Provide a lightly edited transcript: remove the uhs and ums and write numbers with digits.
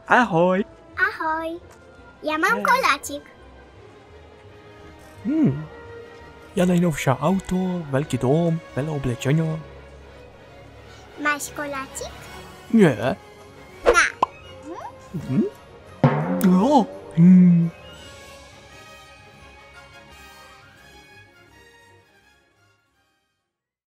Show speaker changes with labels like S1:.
S1: Ahoj.
S2: Ahoj. Ja mam kolacik.
S1: Ja najnowsze auto, wielki dom, wiele obleczenia.
S2: Masz kolacik?
S1: Nie.
S2: Na.
S1: O,